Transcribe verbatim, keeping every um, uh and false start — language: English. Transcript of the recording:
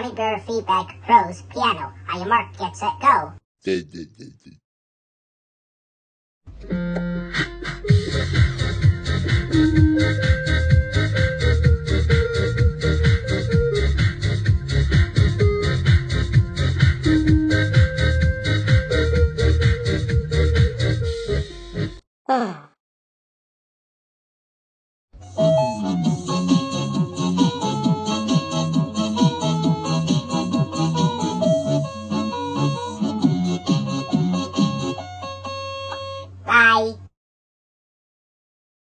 GummyBär feedback, Rhodes, piano. On your mark, get set, go. Ah.